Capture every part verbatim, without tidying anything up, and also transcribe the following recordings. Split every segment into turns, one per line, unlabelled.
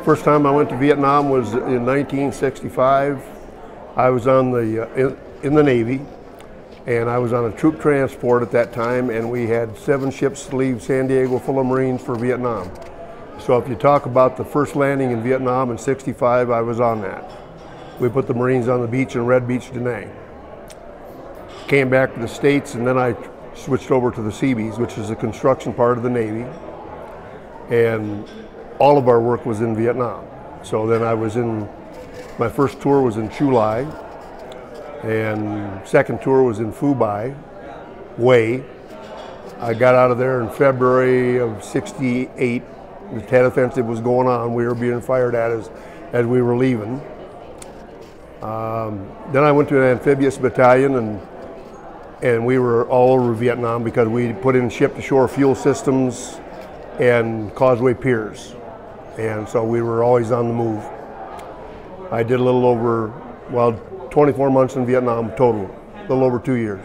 First time I went to Vietnam was in nineteen sixty-five. I was on the uh, in, in the Navy, and I was on a troop transport at that time, and we had seven ships to leave San Diego full of Marines for Vietnam. So if you talk about the first landing in Vietnam in sixty-five, I was on that. We put the Marines on the beach in Red Beach, Da Nang. Came back to the States, and then I switched over to the Seabees, which is the construction part of the Navy. And all of our work was in Vietnam. So then I was in, my first tour was in Chu Lai, and second tour was in Phu Bai, Hue. I got out of there in February of sixty-eight. The Tet Offensive was going on. We were being fired at as, as we were leaving. Um, then I went to an amphibious battalion, and and we were all over Vietnam because we put in ship-to-shore fuel systems and causeway piers. And so we were always on the move. I did a little over, well, twenty-four months in Vietnam total, a little over two years.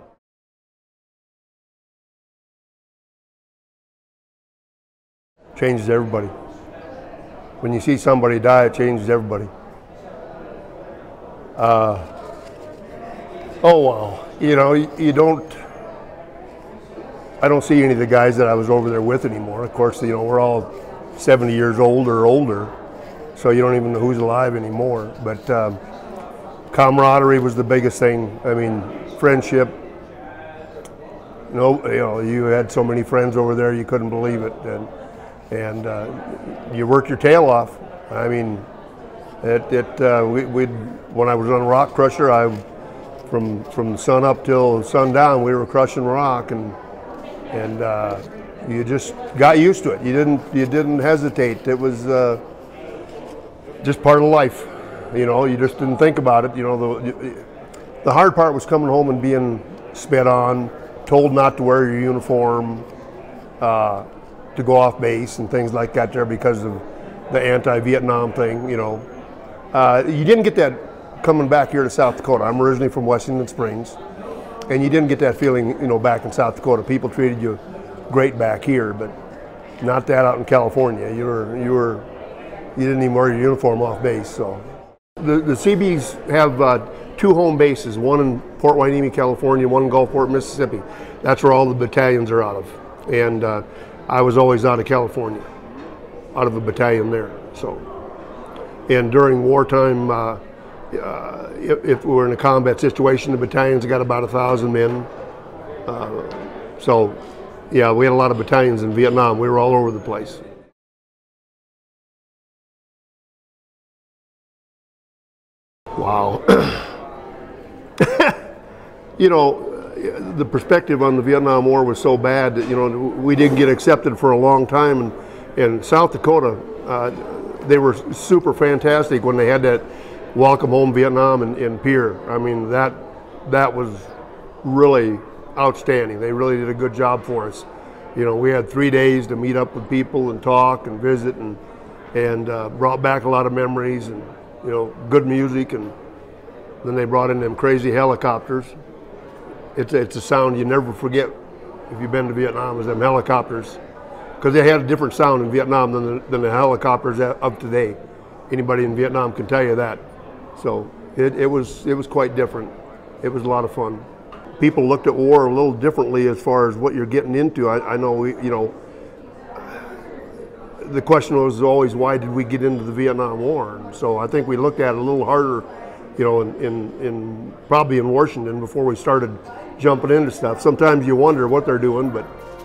Changes everybody. When you see somebody die, it changes everybody. Uh, oh wow, you know, you, you don't, I don't see any of the guys that I was over there with anymore. Of course, you know, we're all seventy years old or older, so you don't even know who's alive anymore. But um, camaraderie was the biggest thing. I mean, friendship. You know, you know, you had so many friends over there, you couldn't believe it, and and uh, you worked your tail off. I mean, it, it uh, we, we'd when I was on Rock Crusher, I from from sun up till sundown, we were crushing rock, and and. Uh, You just got used to it. You didn't. You didn't hesitate. It was uh, just part of life. You know. You just didn't think about it. You know. The the hard part was coming home and being spit on, told not to wear your uniform, uh, to go off base and things like that there because of the anti-Vietnam thing. You know. Uh, you didn't get that coming back here to South Dakota. I'm originally from Washington Springs, and you didn't get that feeling. You know, back in South Dakota, people treated you great back here, but not that out in California. You were you were you didn't even wear your uniform off base. So the the Seabees have uh, two home bases, one in Port Hueneme, California, one in Gulfport, Mississippi. That's where all the battalions are out of. And uh, I was always out of California, out of a battalion there. So, and during wartime, uh, uh, if, if we were in a combat situation, the battalions got about a thousand men. Uh, so. Yeah, we had a lot of battalions in Vietnam. We were all over the place. Wow. You know, the perspective on the Vietnam War was so bad that, you know, we didn't get accepted for a long time. And in South Dakota, uh, they were super fantastic when they had that Welcome Home Vietnam in, in Pier. I mean, that, that was really outstanding. They really did a good job for us. You know, we had three days to meet up with people and talk and visit, and and uh, brought back a lot of memories and, you know, good music. And then they brought in them crazy helicopters. It's it's a sound you never forget if you've been to Vietnam, is them helicopters, because they had a different sound in Vietnam than the, than the helicopters of today. Anybody in Vietnam can tell you that. So it, it was it was quite different. It was a lot of fun. People looked at war a little differently as far as what you're getting into. I, I know, we, you know, the question was always, why did we get into the Vietnam War? And so I think we looked at it a little harder, you know, in, in, in probably in Washington before we started jumping into stuff. Sometimes you wonder what they're doing, but